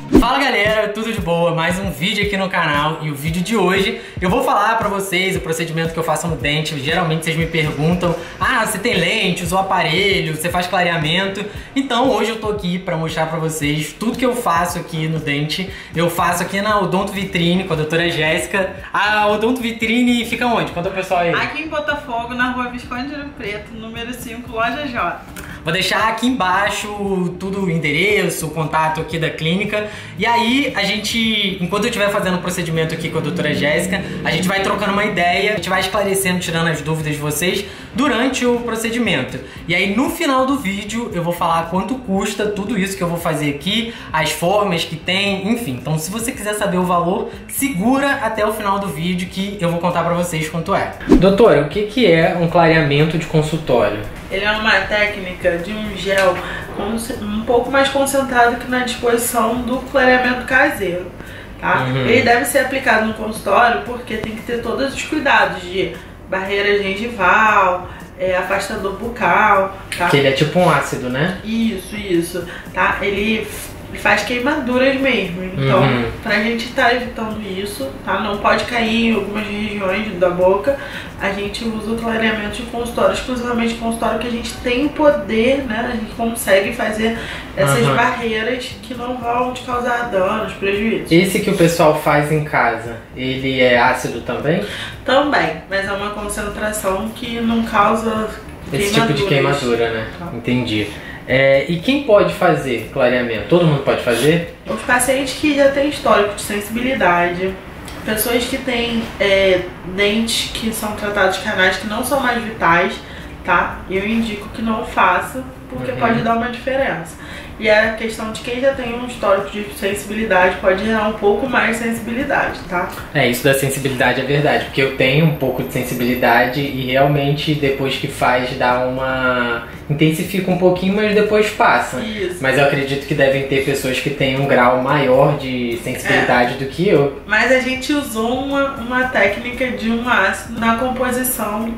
Fala galera, tudo de boa? Mais um vídeo aqui no canal e o vídeo de hoje eu vou falar pra vocês o procedimento que eu faço no dente. Geralmente vocês me perguntam, você tem lente, usa o aparelho, você faz clareamento? Então hoje eu tô aqui pra mostrar pra vocês tudo que eu faço aqui no dente. Eu faço aqui na Odonto Vitrine com a doutora Jéssica. A Odonto Vitrine fica onde? Conta pro pessoal aí. Aqui em Botafogo, na rua Visconde de Ouro Preto, número 5, loja J. Vou deixar aqui embaixo tudo, o endereço, o contato aqui da clínica. E aí, enquanto eu estiver fazendo o procedimento aqui com a doutora Jéssica, a gente vai trocando uma ideia, a gente vai esclarecendo, tirando as dúvidas de vocês durante o procedimento. E aí, no final do vídeo, eu vou falar quanto custa tudo isso que eu vou fazer aqui, as formas que tem, enfim. Então, se você quiser saber o valor, segura até o final do vídeo que eu vou contar pra vocês quanto é. Doutora, o que é um clareamento de consultório? Ele é uma técnica de um gel um pouco mais concentrado que na disposição do clareamento caseiro, tá? Ele deve ser aplicado no consultório porque tem que ter todos os cuidados de barreira gengival, afastador bucal, tá? Que ele é tipo um ácido, né? Isso, tá? Ele faz queimaduras mesmo, então pra gente estar evitando isso, tá? Não pode cair em algumas regiões da boca. A gente usa o clareamento de consultório, exclusivamente consultório, que a gente tem o poder, né? A gente consegue fazer essas barreiras que não vão te causar danos, prejuízos. Esse que o pessoal faz em casa, ele é ácido também? Também, mas é uma concentração que não causa esse tipo de queimadura, né? Tá. Entendi. E quem pode fazer clareamento? Todo mundo pode fazer? Os pacientes que já têm histórico de sensibilidade, pessoas que têm dentes que são tratados canais que não são mais vitais, tá? Eu indico que não faça, porque pode dar uma diferença. E a questão de quem já tem um histórico de sensibilidade pode gerar um pouco mais de sensibilidade, tá? Isso da sensibilidade é verdade, porque eu tenho um pouco de sensibilidade e realmente depois que faz dá uma... intensifica um pouquinho, mas depois passa. Isso. Mas eu acredito que devem ter pessoas que têm um grau maior de sensibilidade do que eu. Mas a gente usou uma técnica de um ácido na composição,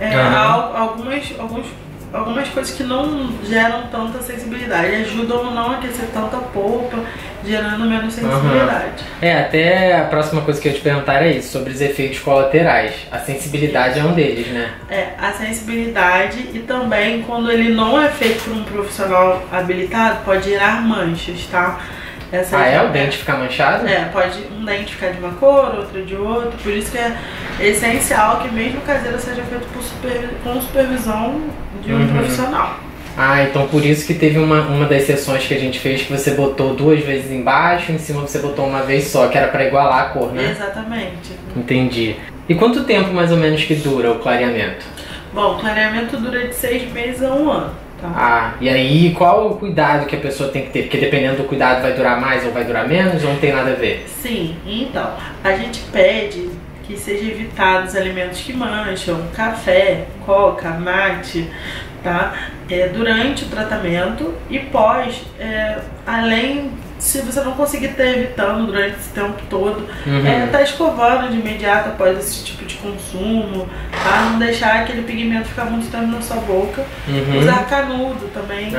algumas coisas que não geram tanta sensibilidade, ajudam a não aquecer tanta polpa, gerando menos sensibilidade. Até a próxima coisa que eu ia te perguntar era isso, sobre os efeitos colaterais. A sensibilidade é um deles, né? A sensibilidade, e também quando ele não é feito por um profissional habilitado, pode gerar manchas, tá? O dente ficar manchado? Pode um dente ficar de uma cor, outro de outro, por isso que é essencial que mesmo o caseiro seja feito com supervisão de um profissional. Então por isso que teve uma das sessões que a gente fez que você botou 2 vezes embaixo, em cima você botou uma vez só, que era pra igualar a cor, né? Exatamente. Entendi. E quanto tempo mais ou menos que dura o clareamento? Bom, o clareamento dura de 6 meses a 1 ano. Tá. E aí qual o cuidado que a pessoa tem que ter? Porque dependendo do cuidado vai durar mais ou vai durar menos, ou não tem nada a ver? Sim, então, a gente pede que seja evitado os alimentos que mancham, café, coca, mate, tá? Durante o tratamento e pós, além, se você não conseguir estar evitando durante esse tempo todo, tá escovando de imediato após esse tipo de consumo, tá? Não deixar aquele pigmento ficar muito tempo na sua boca. Usar canudo também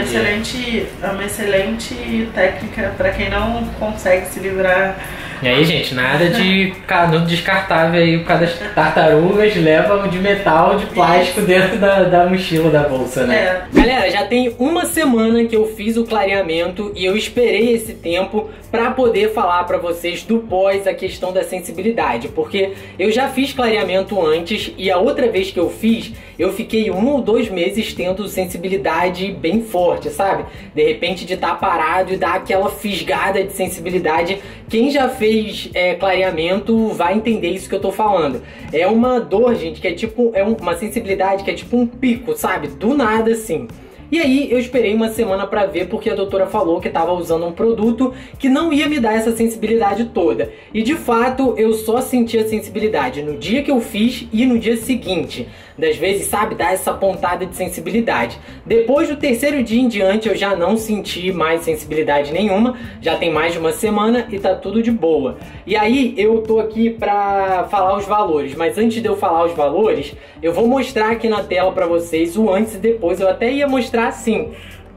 é uma excelente técnica para quem não consegue se livrar. E aí, gente, nada de canudo descartável aí, por causa das tartarugas, leva o de metal, de plástico dentro da mochila da bolsa, né? Galera, já tem uma semana que eu fiz o clareamento e eu esperei esse tempo pra poder falar pra vocês do pós, a questão da sensibilidade, porque eu já fiz clareamento antes e a outra vez que eu fiz, eu fiquei 1 ou 2 meses tendo sensibilidade bem forte, sabe? De repente de estar parado e dar aquela fisgada de sensibilidade. Quem já fez clareamento vai entender isso que eu tô falando. É uma dor, gente, que é tipo, uma sensibilidade que é tipo um pico, sabe? Do nada assim. E aí eu esperei uma semana pra ver, porque a doutora falou que tava usando um produto que não ia me dar essa sensibilidade toda. E de fato eu só senti a sensibilidade no dia que eu fiz e no dia seguinte. Das vezes, sabe, dá essa pontada de sensibilidade. Depois do 3º dia em diante eu já não senti mais sensibilidade nenhuma. Já tem mais de uma semana e tá tudo de boa. E aí eu tô aqui pra falar os valores. Mas antes de eu falar os valores, eu vou mostrar aqui na tela pra vocês o antes e depois. Eu até ia mostrar assim,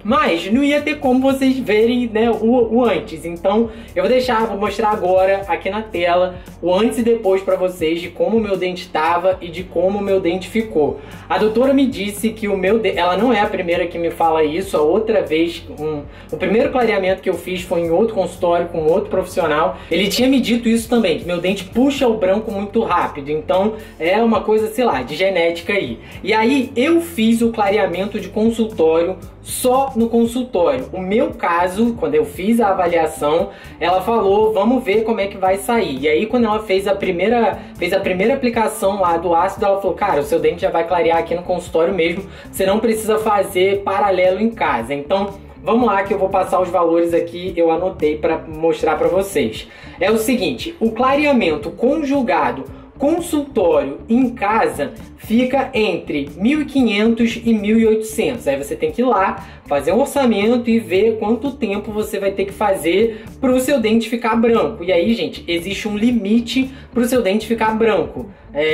mas não ia ter como vocês verem, né, o antes. Então eu vou mostrar agora aqui na tela o antes e depois pra vocês de como o meu dente tava e de como o meu dente ficou. A doutora me disse que o meu dente, ela não é a primeira que me fala isso. A outra vez, o primeiro clareamento que eu fiz foi em outro consultório com outro profissional. Ele tinha me dito isso também, que meu dente puxa o branco muito rápido. Então é uma coisa, sei lá, de genética aí. E aí eu fiz o clareamento de consultório só no consultório. O meu caso, quando eu fiz a avaliação, ela falou, vamos ver como é que vai sair. E aí quando ela fez a primeira aplicação lá do ácido, ela falou, cara, o seu dente já vai clarear aqui no consultório mesmo, você não precisa fazer paralelo em casa. Então vamos lá que eu vou passar os valores aqui, eu anotei para mostrar para vocês. É o seguinte, o clareamento conjugado consultório em casa fica entre 1.500 e 1.800. Aí você tem que ir lá, fazer um orçamento e ver quanto tempo você vai ter que fazer para o seu dente ficar branco. E aí, gente, existe um limite para o seu dente ficar branco.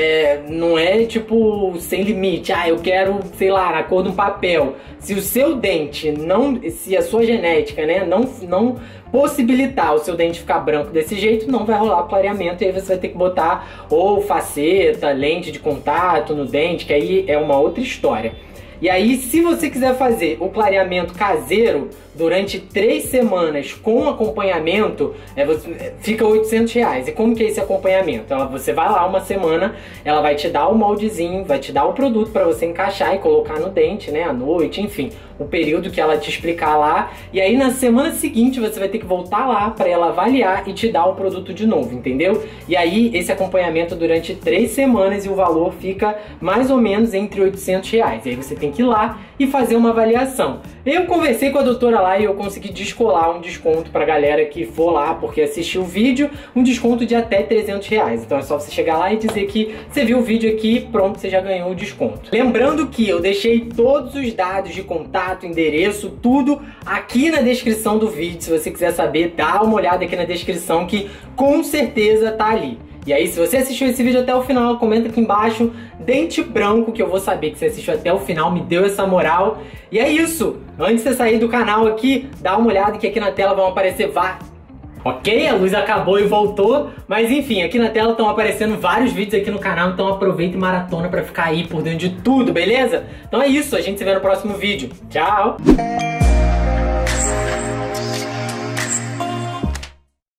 Não é tipo sem limite, eu quero, sei lá, na cor de um papel. Se o seu dente se a sua genética, né, não possibilitar o seu dente ficar branco desse jeito, não vai rolar clareamento. E aí você vai ter que botar ou faceta, lente de contato no dente, que aí é uma outra história. E aí, se você quiser fazer o clareamento caseiro durante 3 semanas com acompanhamento, fica R$800. E como que é esse acompanhamento? Você vai lá uma semana, ela vai te dar o moldezinho, vai te dar o produto para você encaixar e colocar no dente, né, à noite, enfim, o período que ela te explicar lá. E aí na semana seguinte você vai ter que voltar lá para ela avaliar e te dar o produto de novo, entendeu? E aí esse acompanhamento durante 3 semanas e o valor fica mais ou menos entre R$800. E aí você tem que ir lá e fazer uma avaliação. Eu conversei com a doutora lá e eu consegui descolar um desconto pra galera que for lá porque assistiu o vídeo, um desconto de até R$300. Então é só você chegar lá e dizer que você viu o vídeo aqui, pronto, você já ganhou o desconto. Lembrando que eu deixei todos os dados de contato, endereço, tudo aqui na descrição do vídeo. Se você quiser saber, dá uma olhada aqui na descrição que com certeza tá ali. E aí, se você assistiu esse vídeo até o final, comenta aqui embaixo, dente branco, que eu vou saber que você assistiu até o final, me deu essa moral. E é isso! Antes de você sair do canal aqui, dá uma olhada que aqui na tela vão aparecer Ok, a luz acabou e voltou, mas enfim, aqui na tela estão aparecendo vários vídeos aqui no canal, então aproveita e maratona pra ficar aí por dentro de tudo, beleza? Então é isso, a gente se vê no próximo vídeo. Tchau!